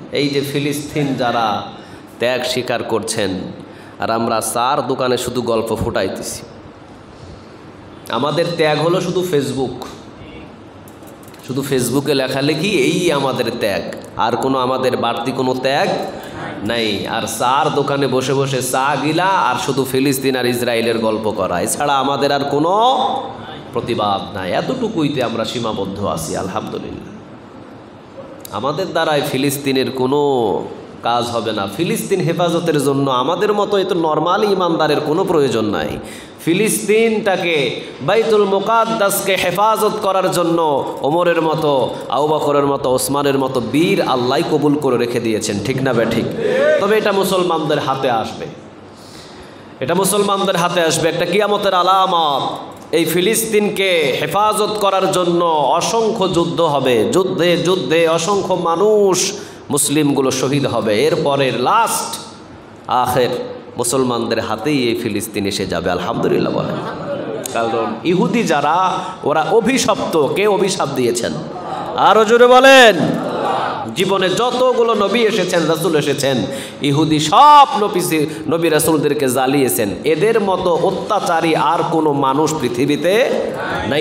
এই যে ফিলিস্তিন যারা ত্যাগ স্বীকার করছেন, আর আমরা চার দোকানে শুধু গল্প ফুটাইতেছি। আমাদের ত্যাগ হলো শুধু ফেসবুক, শুধু ফেসবুকে লেখালেখি, এই আমাদের ত্যাগ, আর কোনো আমাদের বাড়তি কোনো ত্যাগ নাই। আর চার দোকানে বসে বসে চা গিলা আর শুধু ফিলিস্তিন আর ইসরায়েলের গল্প করা, এছাড়া আমাদের আর কোনো প্রতিবাদ নাই। এতটুকুইতে আমরা সীমাবদ্ধ আছি। আলহামদুলিল্লাহ, আমাদের দ্বারাই ফিলিস্তিনের কোনো কাজ হবে না। ফিলিস্তিন হেফাজতের জন্য আমাদের মতো এত নরমাল ইমানদারের কোনো প্রয়োজন নাই। ফিলিস্তিনটাকে, বাইতুল মুকাদ্দাসকে হেফাজত করার জন্য ওমরের মতো, আবু বকরের মতো, ওসমানের মতো বীর আল্লাহ কবুল করে রেখে দিয়েছেন, ঠিক না ঠিক? তবে এটা মুসলমানদের হাতে আসবে, এটা মুসলমানদের হাতে আসবে, একটা কিয়ামতের আলামত। এই ফিলিস্তিনকে হেফাজত করার জন্য অসংখ্য যুদ্ধ হবে, যুদ্ধে যুদ্ধে অসংখ্য মানুষ মুসলিমগুলো শহীদ হবে। এরপরের লাস্ট আখের মুসলমানদের হাতেই এই ফিলিস্তিন এসে যাবে। আলহামদুলিল্লাহ বলেন। কারণ ইহুদি যারা, ওরা অভিশপ্ত। কে অভিশাপ দিয়েছেন? আরো জোরে বলেন। জীবনে যতগুলো নবী এসেছেন, রাসূল এসেছেন, ইহুদি সব নবী রাসূলদেরকে জ্বালিয়েছেন। এদের মতো অত্যাচারী আর কোনো মানুষ পৃথিবীতে নাই।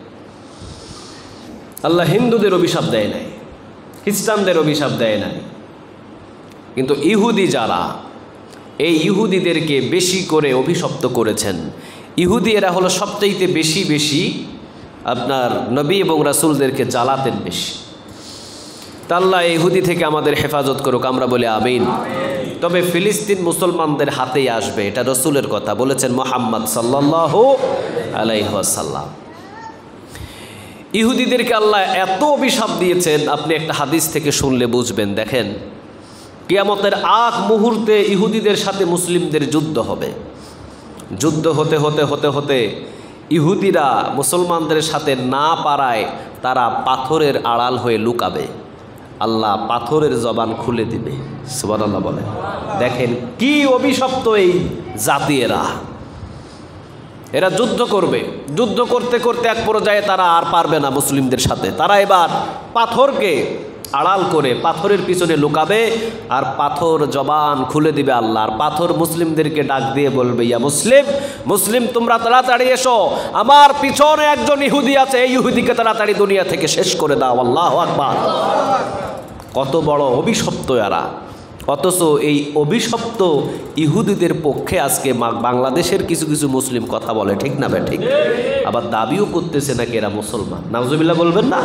আল্লাহ হিন্দুদের অভিশাপ দেয় নাই, খ্রিস্টানদের অভিশাপ দেয় নাই, কিন্তু ইহুদি যারা, এই ইহুদিদেরকে বেশি করে অভিশপ্ত করেছেন। ইহুদি এরা হলো সবচাইতে বেশি বেশি আপনার নবী এবং রাসূলদেরকে জ্বালাতেন বেশি। তা আল্লাহ ইহুদি থেকে আমাদের হেফাজত করুক, আমরা বলি আমিন। তবে ফিলিস্তিন মুসলমানদের হাতেই আসবে, এটা রাসূলের কথা বলেছেন মুহাম্মদ সাল্লাল্লাহু আলাইহি ওয়াসাল্লাম। ইহুদিদেরকে আল্লাহ এত অভিশাপ দিয়েছেন, আপনি একটা হাদিস থেকে শুনলে বুঝবেন। দেখেন, কিয়ামতের আগ মুহূর্তে ইহুদিদের সাথে মুসলিমদের যুদ্ধ হবে। যুদ্ধ হতে হতে হতে হতে ইহুদিরা মুসলমানদের সাথে না পারায় তারা পাথরের আড়াল হয়ে লুকাবে। আল্লাহ পাথরের জবান খুলে দিবে। সুবহানাল্লাহ বলেন। দেখেন কি অভিশপ্ত এই জাতি, এরা যুদ্ধ করবে। যুদ্ধ করতে করতে এক পর্যায়ে তারা আর পারবে না মুসলিমদের সাথে, তারা এবার পাথরকে আড়াল করে পাথরের পিছনে লুকাবে, আর পাথর জবান খুলে দিবে আল্লাহ। আর পাথর মুসলিমদেরকে ডাক দিয়ে বলবে, ইয়া মুসলিম, মুসলিম তোমরা তাড়াতাড়ি এসো, আমার পিছনে একজন ইহুদি আছে, এই ইহুদিকে তাড়াতাড়ি দুনিয়া থেকে শেষ করে দাও। আল্লাহু আকবার। কত বড় অভিশপ্ত এরা! অথচ এই অভিশপ্ত ইহুদিদের পক্ষে আজকে বাংলাদেশের কিছু কিছু মুসলিম কথা বলে, ঠিক না ঠিক? আবার দাবিও করতেছে নাকি এরা মুসলমান। নাউজুবিল্লাহ বলবেন না?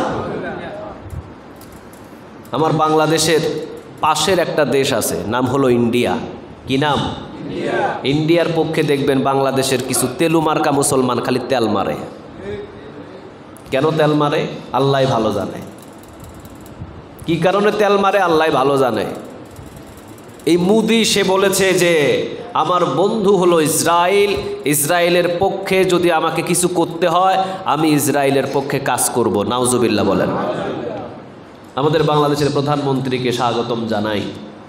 আমার বাংলাদেশের পাশের একটা দেশ আছে, নাম হলো ইন্ডিয়া। কি নাম? ইন্ডিয়ার পক্ষে দেখবেন বাংলাদেশের কিছু তেলু মার্কা মুসলমান খালি তেল মারে। কেন তেল মারে আল্লাহ ভালো জানে, কি কারণে তেল মারে আল্লাহ ভালো জানে। এই মুদি সে বলেছে যে আমার বন্ধু হলো ইসরায়েল, ইসরায়েলের পক্ষে যদি আমাকে কিছু করতে হয় আমি ইসরায়েলের পক্ষে কাজ করব। নাউজুবিল্লাহ বলেন। আমাদের বাংলাদেশের প্রধানমন্ত্রীকে স্বাগতম জানাই,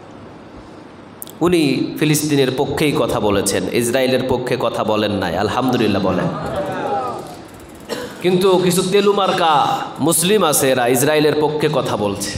উনি ফিলিস্তিনের পক্ষেই কথা বলেছেন, ইসরায়েলের পক্ষে কথা বলেন নাই। আলহামদুলিল্লাহ বলেন। কিন্তু কিছু তেলু মার্কা মুসলিম আছে, এরা ইসরায়েলের পক্ষে কথা বলছে।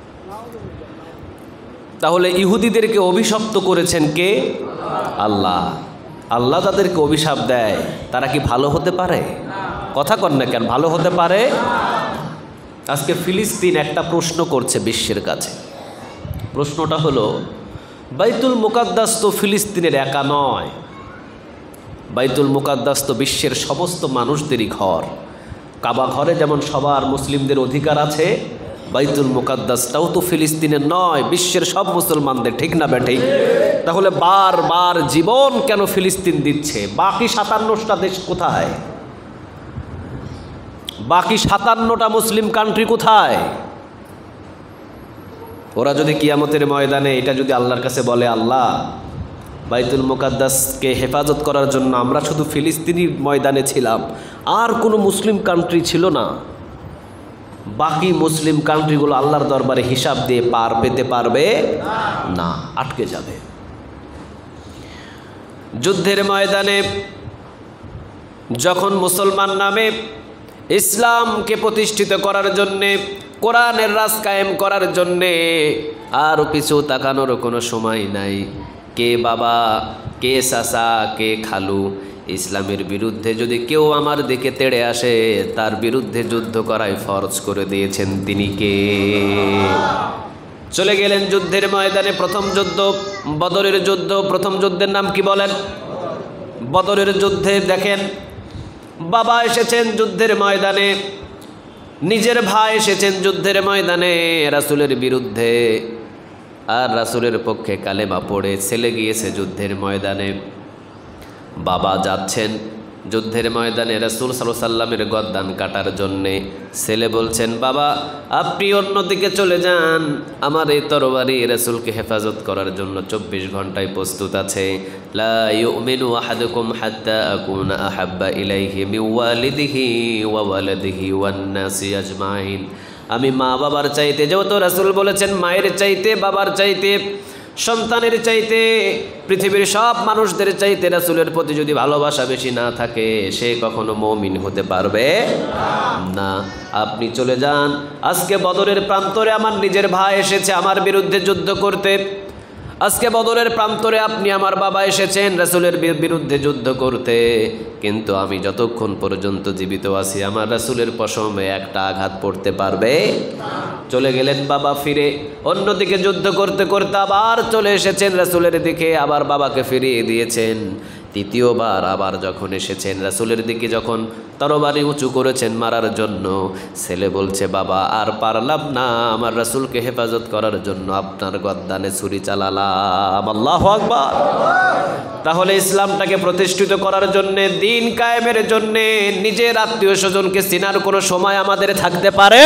তাহলে ইহুদিদেরকে অভিশপ্ত করেছেন কে? আল্লাহ। আল্লাহ তাদেরকে অভিশাপ দেয়, তারা কি ভালো হতে পারে? কথা কন না কেন, ভালো হতে পারে? আজকে ফিলিস্তিন একটা প্রশ্ন করছে বিশ্বের কাছে। প্রশ্নটা হলো, বাইতুল মুকাদ্দাস তো ফিলিস্তিনের একা নয়, বাইতুল মুকাদ্দাস তো বিশ্বের সমস্ত মানুষদেরই ঘর। কাবা ঘরে যেমন সবার মুসলিমদের অধিকার আছে, বাইতুল মুকাদ্দাসটাও তো ফিলিস্তিনের নয়, বিশ্বের সব মুসলমানদের, ঠিক না ঠিক? তাহলে বারবার জীবন কেন ফিলিস্তিন দিচ্ছে? বাকি 57টা দেশ কোথায়? বাকি 57টা মুসলিম কান্ট্রি কোথায়? ওরা যদি কিয়ামতের ময়দানে এটা যদি আল্লাহর কাছে বলে, আল্লাহ বাইতুল মুকাদ্দাসকে হেফাজত করার জন্য আমরা শুধু ফিলিস্তিনি ময়দানে ছিলাম, আর কোনো মুসলিম কান্ট্রি ছিল না, বাকি মুসলিম কান্ট্রিগুলো আল্লাহর দরবারে হিসাব দিয়ে পার পেতে পারবে না, আটকে যাবে। যুদ্ধের ময়দানে যখন মুসলমান নামে ইসলামকে প্রতিষ্ঠিত করার জন্যে, কোরআনের রাজ কায়েম করার জন্যে আর পিছু তাকানোর কোনো সময় নাই। কে বাবা, কে চাচা, কে খালু, ইসলামের বিরুদ্ধে যদি কেউ আমার দিকে তেড়ে আসে তার বিরুদ্ধে যুদ্ধ করাই ফরজ করে দিয়েছেন তিনি কে? চলে গেলেন যুদ্ধের ময়দানে। প্রথম যুদ্ধ বদরের যুদ্ধ। প্রথম যুদ্ধের নাম কি বলেন? বদরের যুদ্ধে দেখেন বাবা এসেছেন যুদ্ধের ময়দানে, নিজের ভাই এসেছেন যুদ্ধের ময়দানে রাসূলের বিরুদ্ধে, আর রাসূলের পক্ষে কালেমা পড়ে ছেলে গিয়েছে যুদ্ধের ময়দানে। বাবা যাচ্ছেন যুদ্ধের ময়দানে রাসূল সাল্লাল্লাহু আলাইহি সাল্লামের গর্দান কাটার জন্যে। ছেলে বলছেন, বাবা আপনি অন্যদিকে চলে যান, আমার এই তরবারি রাসূলকে হেফাজত করার জন্য 24 ঘন্টায় প্রস্তুত আছে। লা ইউমিনু আহাদুকুম হাত্তা আকুনা আহাব্বা ইলাইহি মিন ওয়ালিদিহি ওয়া ওয়ালাদিহি ওয়ান নাসি আজমাইন। আমি মা বাবার চাইতে, যেহেতু রাসূল বলেছেন মায়ের চাইতে, বাবার চাইতে, সন্তানের চাইতে, পৃথিবীর সব মানুষদের চাইতে রাসূলের প্রতি যদি ভালোবাসা বেশি না থাকে সে কখনো মুমিন হতে পারবে না। আপনি চলে যান, আজকে বদরের প্রান্তরে আমার নিজের ভাই এসেছে আমার বিরুদ্ধে যুদ্ধ করতে। আজকে বদরের প্রান্তরে আপনি আমার বাবা এসেছেন রাসূলের বিরুদ্ধে যুদ্ধ করতে, কিন্তু আমি যতক্ষণ পর্যন্ত জীবিত আছি আমার রাসূলের পশমে একটা আঘাত পড়তে পারবে। চলে গেলেন বাবা ফিরে, অন্যদিকে যুদ্ধ করতে করতে আবার চলে এসেছেন রাসূলের দিকে, আবার বাবাকে ফিরিয়ে দিয়েছেন। তৃতীয়বার আবার যখন এসেছেন রাসূলের দিকে, যখন তরবারি উঁচু করেছেন মারার জন্য, ছেলে বলছে, বাবা আর পারলাম না, আমার রাসূলকে হেফাজত করার জন্য আপনার গর্দানে ছুরি চালালাম। আল্লাহু আকবার। তাহলে ইসলামটাকে প্রতিষ্ঠিত করার জন্যে, দিন কায়েমের জন্যে নিজের আত্মীয় স্বজনকে চিনার কোনো সময় আমাদের থাকতে পারে?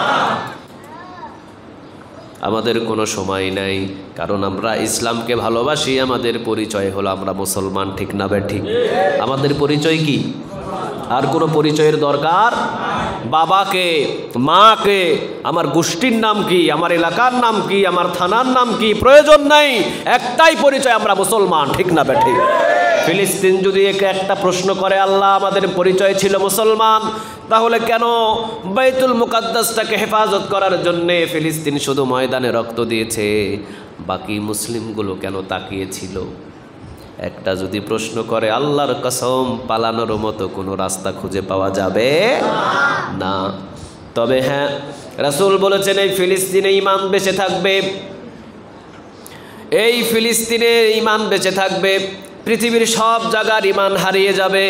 আমাদের কোনো সময় নাই, কারণ আমরা ইসলামকে ভালোবাসি। আমাদের পরিচয় হলো আমরা মুসলমান, ঠিক না ঠিক? আমাদের পরিচয় কি? আর কোনো পরিচয়ের দরকার? বাবাকে, মাকে, আমার গোষ্ঠীর নাম কি, আমার এলাকার নাম কি, আমার থানার নাম কি প্রয়োজন নাই। একটাই পরিচয়, আমরা মুসলমান, ঠিক না ঠিক? ফিলিস্তিন যদি একটা প্রশ্ন করে, আল্লাহ আমাদের পরিচয় ছিল মুসলমান, তাহলে কেন বাইতুল মুকাদ্দাসটাকে হেফাজত করার জন্যে ফিলিস্তিন শুধু ময়দানে রক্ত দিয়েছে, বাকি মুসলিমগুলো কেন তাকিয়েছিল? একটা যদি প্রশ্ন করে, আল্লাহর কসম পালানোর মতো কোনো রাস্তা খুঁজে পাওয়া যাবে না। তবে হ্যাঁ, রাসূল বলেছেন এই ফিলিস্তিনে ঈমান বেঁচে থাকবে, এই ফিলিস্তিনে ঈমান বেঁচে থাকবে, পৃথিবীর সব জায়গার ঈমান হারিয়ে যাবে।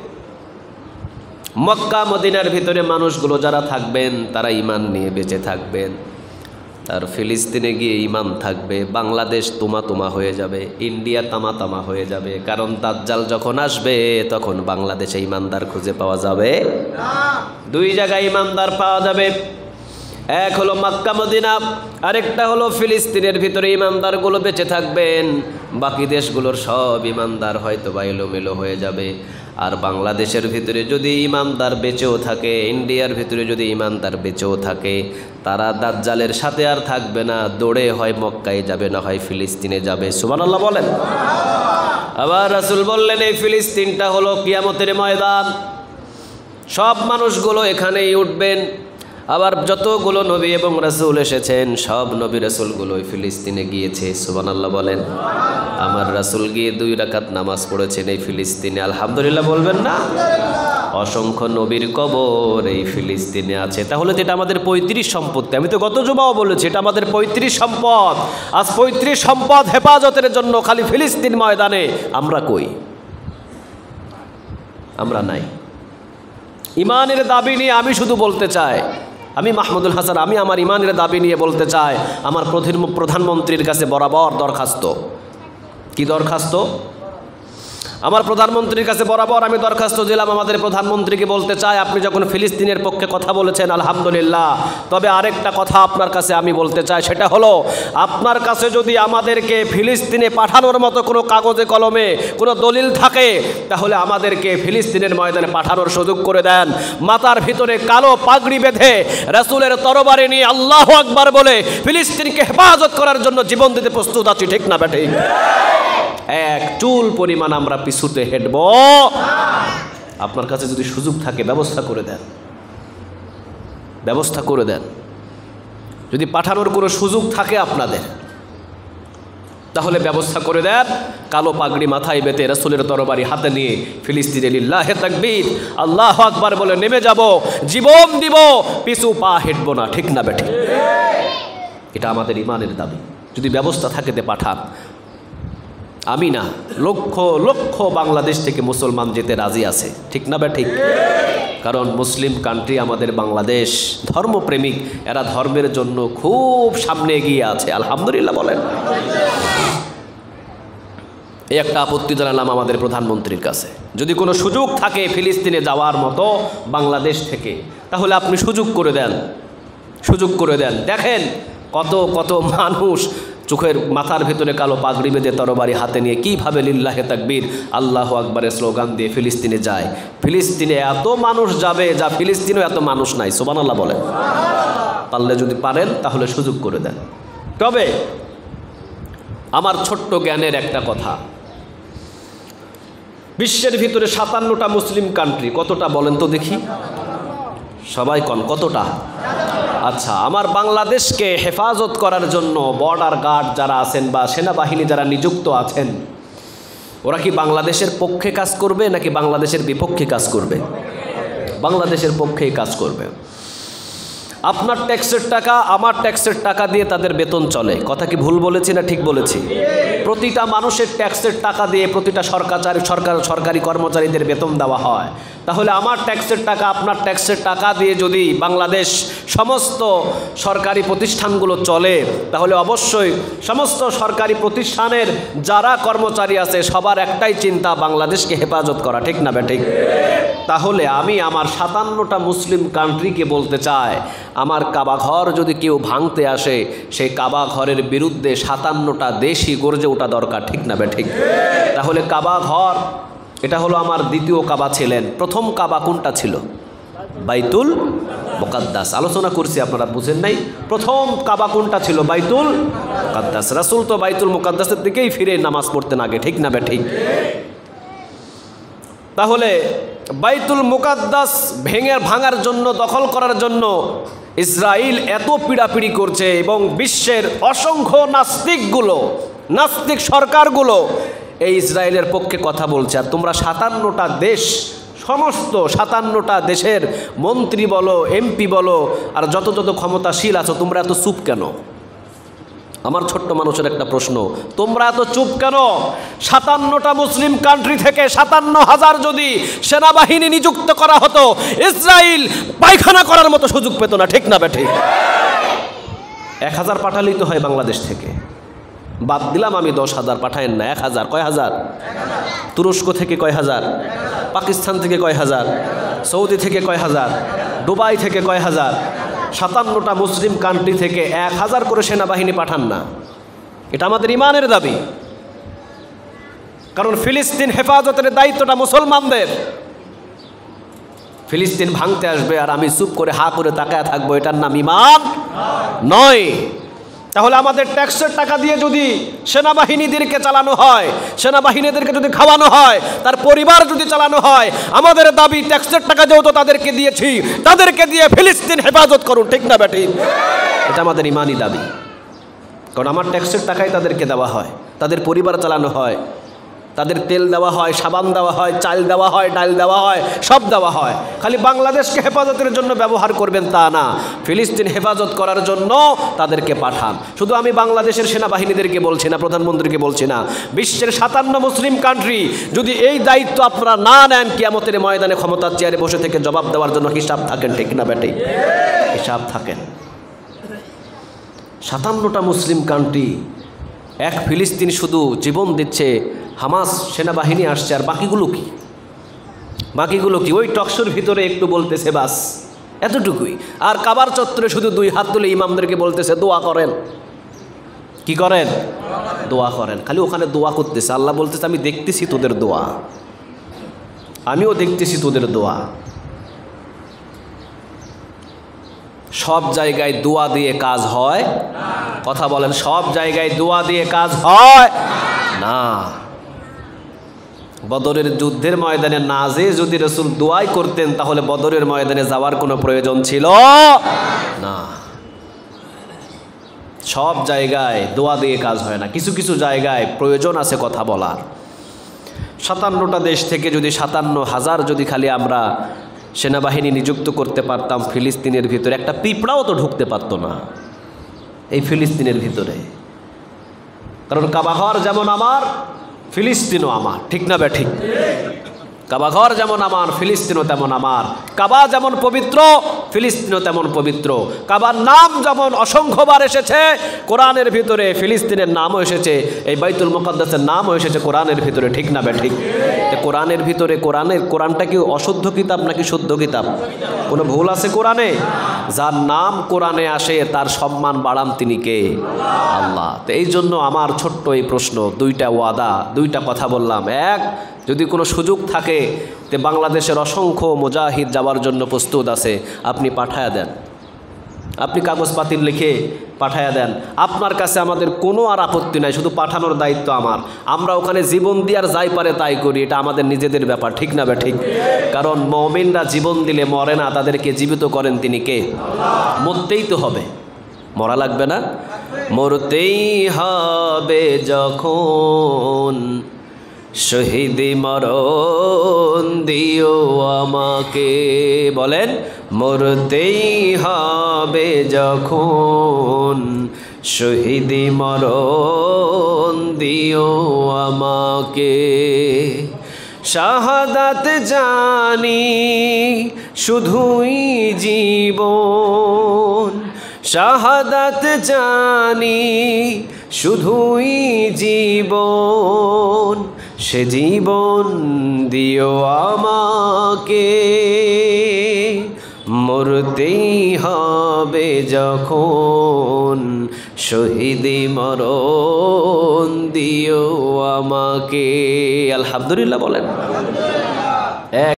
মক্কা মদিনার ভিতরে মানুষগুলো যারা থাকবেন তারা ঈমান নিয়ে বেঁচে থাকবেন, আর ফিলিস্তিনে গিয়ে ঈমান থাকবে। বাংলাদেশ তোমা তোমা হয়ে যাবে, ইন্ডিয়া তামা তামা হয়ে যাবে, কারণ দাজ্জাল যখন আসবে তখন বাংলাদেশে ঈমানদার খুঁজে পাওয়া যাবে না। দুই জায়গায় ঈমানদার পাওয়া যাবে, এক হলো মক্কা মদিনা, আরেকটা হলো ফিলিস্তিনের ভিতরে ঈমানদারগুলো বেঁচে থাকবেন। বাকি দেশগুলোর সব ঈমানদার হয়তো বা এলোমেলো হয়ে যাবে। আর বাংলাদেশের ভিতরে যদি ঈমানদার বেঁচেও থাকে, ইন্ডিয়ার ভিতরে যদি ঈমানদার বেঁচেও থাকে, তারা দাজ্জালের সাথে আর থাকবে না, দৌড়ে হয় মক্কায় যাবে, না হয় ফিলিস্তিনে যাবে। সুবহানাল্লাহ বলেন। আবার রাসূল বললেন এই ফিলিস্তিনটা হলো কিয়ামতের ময়দান, সব মানুষগুলো এখানেই উঠবেন। আবার যতগুলো নবী এবং রাসূল এসেছেন সব নবী রাসূলগুলো ফিলিস্তিনে গিয়েছে। সুবহানাল্লাহ বলেন। আমার রাসূল গিয়ে 2 রাকাত নামাজ পড়েছেন এই ফিলিস্তিনে, আলহামদুলিল্লাহ বলবেন না? অসংখ্য নবীর কবর এই ফিলিস্তিনে আছে। তাহলে যেটা আমাদের পৈতৃক সম্পত্তি, আমি তো গত জুমাও বলেছি, এটা আমাদের পৈতৃক সম্পদ। আজ পৈতৃক সম্পদ হেফাজতের জন্য খালি ফিলিস্তিন ময়দানে আমরা কই? আমরা নাই। ইমানের দাবি নিয়ে আমি শুধু বলতে চাই, আমি মাহমুদুল হাসান, আমি আমার ইমানের দাবি নিয়ে বলতে চাই, আমার প্রধানমন্ত্রীর কাছে বরাবর দরখাস্ত। কি দরখাস্ত? আমার প্রধানমন্ত্রীর কাছে বরাবর আমি দরখাস্ত দিলাম, আমাদের প্রধানমন্ত্রীকে বলতে চাই, আপনি যখন ফিলিস্তিনের পক্ষে কথা বলেছেন আলহামদুলিল্লাহ, তবে আরেকটা কথা আপনার কাছে আমি বলতে চাই, সেটা হলো আপনার কাছে যদি আমাদেরকে ফিলিস্তিনে পাঠানোর মতো কোনো কাগজে কলমে কোনো দলিল থাকে, তাহলে আমাদেরকে ফিলিস্তিনের ময়দানে পাঠানোর সুযোগ করে দেন। মাথার ভিতরে কালো পাগড়ি বেঁধে রাসূলের তরবারি নিয়ে আল্লাহু আকবার বলে ফিলিস্তিনকে হেফাজত করার জন্য জীবন দিতে প্রস্তুত আছি, ঠিক না বেঠিক? এক চুল পরিমাণ আমরা পিছুতে হেঁটব। আপনার কাছে যদি সুযোগ থাকে ব্যবস্থা করে দেন, ব্যবস্থা করে দেন। যদি পাঠানোর কোনো সুযোগ থাকে আপনাদের, তাহলে ব্যবস্থা করে দেন, কালো পাগড়ি মাথায় বেঁধে রাসূলের তরবারি হাতে নিয়ে ফিলিস্তিনে লিল্লাহে তাকবীর আল্লাহু আকবার বলে নেমে যাব, জীবন দিব, পিছু পা হেঁটব না। ঠিক না বেঠিক? এটা আমাদের ইমানের দাবি। যদি ব্যবস্থা থাকে তে পাঠান। আমি না, লক্ষ লক্ষ বাংলাদেশ থেকে মুসলমান যেতে রাজি আছে। ঠিক না বেঠিক? কারণ মুসলিম কান্ট্রি আমাদের বাংলাদেশ, ধর্মপ্রেমিক, এরা ধর্মের জন্য খুব সামনে এগিয়ে আছে। আলহামদুলিল্লাহ বলেন। এই একটা আপত্তি জানালাম আমাদের প্রধানমন্ত্রীর কাছে, যদি কোনো সুযোগ থাকে ফিলিস্তিনে যাওয়ার মতো বাংলাদেশ থেকে, তাহলে আপনি সুযোগ করে দেন, সুযোগ করে দেন। দেখেন কত কত মানুষ চোখের মাথার ভেতরে কালো পাগড়ি বেঁধে তরবারি হাতে নিয়ে কীভাবে লিল্লাহে তাকবীর আল্লাহু আকবারের স্লোগান দিয়ে ফিলিস্তিনে যায়। ফিলিস্তিনে এত মানুষ যাবে যা ফিলিস্তিনেও এত মানুষ নাই। সুবহানাল্লাহ বলেন। পারলে যদি পারেন তাহলে সুযোগ করে দেন। তবে আমার ছোট্ট জ্ঞানের একটা কথা, বিশ্বের ভিতরে 57টা মুসলিম কান্ট্রি, কতটা বলেন তো দেখি? সবাই কন কতটা? আচ্ছা, আমার বাংলাদেশকে হেফাজত করার জন্য বর্ডার গার্ড যারা আছেন বা সেনাবাহিনী যারা নিযুক্ত আছেন, ওরা কি বাংলাদেশের পক্ষে কাজ করবে নাকি বাংলাদেশের বিপক্ষে কাজ করবে? বাংলাদেশের পক্ষেই কাজ করবে। আপনার ট্যাক্সের টাকা, আমার ট্যাক্সের টাকা দিয়ে তাদের বেতন চলে। কথা কি ভুল বলেছি না ঠিক বলেছি? প্রতিটা মানুষের ট্যাক্সের টাকা দিয়ে প্রতিটা সরকারি কর্মচারীদের বেতন দেওয়া হয়। তাহলে আমার ট্যাক্সের টাকা, আপনার ট্যাক্সের টাকা দিয়ে যদি বাংলাদেশ সমস্ত সরকারি প্রতিষ্ঠানগুলো চলে, তাহলে অবশ্যই সমস্ত সরকারি প্রতিষ্ঠানের যারা কর্মচারী আছে সবার একটাই চিন্তা, বাংলাদেশকে হেফাজত করা। ঠিক না বেঠিক? তাহলে আমি আমার 57টা মুসলিম কান্ট্রিকে বলতে চাই, আমার কাবা ঘর যদি কেউ ভাঙতে আসে, সেই কাবা ঘরের বিরুদ্ধে 57টা দেশই গর্জে ওঠা দরকার। ঠিক না বেঠিক? তাহলে কাবা ঘর, এটা হলো আমার দ্বিতীয় কাবা ছিলেন। প্রথম কাবা কোনটা ছিল? বাইতুল মুকাদ্দাস। আলোচনা করছি, আপনারা বুঝেন নাই। প্রথম কাবা কোনটা ছিল? বাইতুল মুকাদ্দাস। রাসূল তো বাইতুল মুকাদ্দাসের দিকেই ফিরে নামাজ পড়তেন আগে। ঠিক না বেঠিক? তাহলে বাইতুল মুকাদ্দাস ভাঙার জন্য, দখল করার জন্য ইসরায়েল এত পিড়াপিড়ি করছে এবং বিশ্বের অসংখ্য নাস্তিক সরকারগুলো এই ইসরায়েলের পক্ষে কথা বলছে। আর তোমরা 57টা দেশ, সমস্ত 57টা দেশের মন্ত্রী বলো, এমপি বলো, আর যত ক্ষমতাশীল আছো, তোমরা এত চুপ কেন? আমার ছোট্ট মানুষের একটা প্রশ্ন, তোমরা এত চুপ কেন? 57টা মুসলিম কান্ট্রি থেকে 57,000 যদি সেনাবাহিনী নিযুক্ত করা হতো, ইসরায়েল পায়খানা করার মতো সুযোগ পেত না। ঠিক না বেঠিক? 1000 পাঠালেই তো হয় বাংলাদেশ থেকে। বাদ দিলাম আমি 10,000 পাঠায়েন না, 1000। কয় হাজার? তুরস্ক থেকে কয় হাজার? পাকিস্তান থেকে কয় হাজার? সৌদি থেকে কয় হাজার? দুবাই থেকে কয় হাজার? 57টা মুসলিম কান্ট্রি থেকে 1000 করে সেনাবাহিনী পাঠান না। এটা আমাদের ইমানের দাবি। কারণ ফিলিস্তিন হেফাজতের দায়িত্বটা মুসলমানদের। ফিলিস্তিন ভাঙতে আসবে আর আমি চুপ করে হা করে তাকায় থাকবো, এটার নাম ইমান নয়। তাহলে আমাদের ট্যাক্সের টাকা দিয়ে যদি সেনাবাহিনীদেরকে চালানো হয়, সেনাবাহিনীদেরকে যদি খাওয়ানো হয়, তার পরিবার যদি চালানো হয়, আমাদের দাবি ট্যাক্সের টাকা যেহেতু তাদেরকে দিয়েছি, তাদেরকে দিয়ে ফিলিস্তিন হেফাজত করুন। ঠিক না বেঠিক? এটা আমাদের ইমানি দাবি। কারণ আমার ট্যাক্সের টাকাই তাদেরকে দেওয়া হয়, তাদের পরিবার চালানো হয়, তাদের তেল দেওয়া হয়, সাবান দেওয়া হয়, চাল দেওয়া হয়, ডাল দেওয়া হয়, সব দেওয়া হয়। খালি বাংলাদেশকে হেফাজতের জন্য ব্যবহার করবেন তা না, ফিলিস্তিন হেফাজত করার জন্য তাদেরকে পাঠান। শুধু আমি বাংলাদেশের সেনাবাহিনীদেরকে বলছি না, প্রধানমন্ত্রীকে বলছি না, বিশ্বের 57 মুসলিম কান্ট্রি যদি এই দায়িত্ব আপনারা না নেন, কিয়ামতের ময়দানে ক্ষমতার চেয়ারে বসে থেকে জবাব দেওয়ার জন্য হিসাব থাকেন। ঠিক না বেঠিক? হিসাব থাকেন। 57টা মুসলিম কান্ট্রি, এক ফিলিস্তিন শুধু জীবন দিচ্ছে, হামাস সেনাবাহিনী আসছে, আর বাকিগুলো কি? ওই টকশোর ভিতরে একটু বলতেছে, বাস এতটুকুই। আর কাবার চত্বরে শুধু 2 হাত তুলে ইমামদেরকে বলতেছে দোয়া করেন। কি করেন? দোয়া করেন। খালি ওখানে দোয়া করতেছে। আল্লাহ বলতেছে আমি দেখতেছি তোদের দোয়া, আমিও দেখতেছি তোদের দোয়া। সব জায়গায় দোয়া দিয়ে কাজ হয়? কথা বলেন, সব জায়গায় দোয়া দিয়ে কাজ হয় না। বদরের যুদ্ধের ময়দানে না যেয়ে যদি রাসূল দোয়াই করতেন, তাহলে বদরের ময়দানে যাওয়ার কোনো প্রয়োজন ছিল না। সব জায়গায় দোয়া দিয়ে কাজ হয় না, কিছু কিছু জায়গায় প্রয়োজন আছে কথা বলার। 57টা দেশ থেকে যদি 57,000 যদি খালি আমরা সেনাবাহিনী নিযুক্ত করতে পারতাম ফিলিস্তিনের ভিতরে, একটা পিঁপড়াও তো ঢুকতে পারতো না এই ফিলিস্তিনের ভিতরে। কারণ কাবাঘর যেমন আমার, ফিলিস্তিনও আমার, ঠিক না ঠিক? কাবাঘর যেমন আমার, ফিলিস্তিনও তেমন আমার। কাবা যেমন পবিত্র, ফিলিস্তিনও তেমন পবিত্র। কাবার নাম যেমন অসংখ্যবার এসেছে কোরআনের ভিতরে, ফিলিস্তিনের নামও এসেছে, এই বাইতুল মুকাদ্দাসের নামও এসেছে কোরআনের ভিতরে, ঠিক না ঠিক? কোরআনের ভিতরে কোরআনটা কি অশুদ্ধ কিতাব নাকি শুদ্ধ কিতাব? কোনো ভুল আছে কোরআনে? যার নাম কোরআনে আসে তার সম্মান বাড়ান তিনি কে? আল্লাহ। তো এই জন্য আমার ছোট্ট এই প্রশ্ন, 2টা ওয়াদা, 2টা কথা বললাম। এক, যদি কোনো সুযোগ থাকে তে বাংলাদেশের অসংখ্য মুজাহিদ যাওয়ার জন্য প্রস্তুত আছে, আপনি পাঠায়া দেন, আপনি কাগজপাতি লিখে পাঠায়া দেন। আপনার কাছে আমাদের কোনো আর আপত্তি নাই, শুধু পাঠানোর দায়িত্ব আমার। আমরা ওখানে জীবন দিয়ে আর যাই পারে তাই করি, এটা আমাদের নিজেদের ব্যাপার, ঠিক না ঠিক? কারণ মুমিনরা জীবন দিলে মরে না, তাদেরকে জীবিত করেন তিনি কে? মরতেই তো হবে, মরা লাগবে না? মরতেই হবে যখন, শহীদি মরণ দিও আমাকে। বলেন, মরতেই হবে যখন, শহীদি মরণ দিও আমাকে। শাহাদাত জানি শুধুই জীবন, শাহাদাত জানি শুধুই জীবন, সে জীবন দিও আমাকে। মরতেই হবে যখন, শহীদি মরণ দিও আমাকে। আলহামদুলিল্লাহ বলেন।